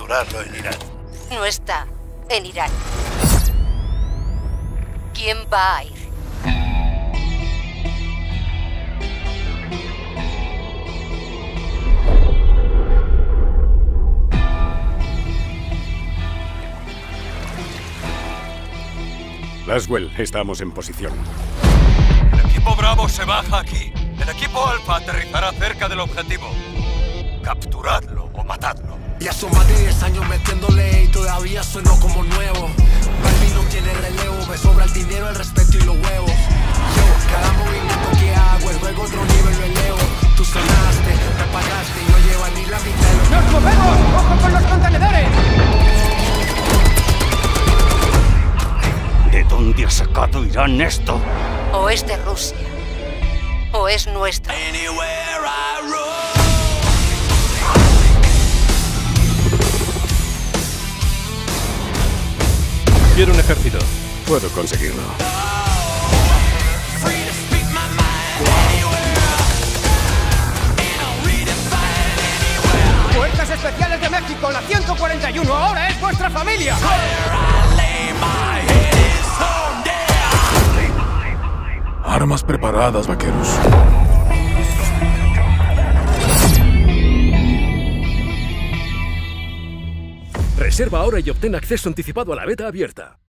capturarlo en Irán. No está en Irán. ¿Quién va a ir? Laswell, estamos en posición. El equipo Bravo se baja aquí. El equipo Alfa aterrizará cerca del objetivo. Capturadlo o matadlo. Ya son más de 10 años metiéndole y todavía sueno como nuevo. Balvin no tiene relevo, me sobra el dinero, el respeto y los huevos. Yo, cada movimiento que hago, el juego otro nivel lo elevo. Tú sonaste, me pagaste y no lleva ni la mitad de lo que... ¡Nos movemos! ¡Ojo con los contenedores! ¿De dónde ha sacado Irán esto? O es de Rusia, o es nuestro. Quiero un ejército. Puedo conseguirlo. ¡Fuerzas Especiales de México, la 141! ¡Ahora es vuestra familia! Armas preparadas, vaqueros. Reserva ahora y obtén acceso anticipado a la beta abierta.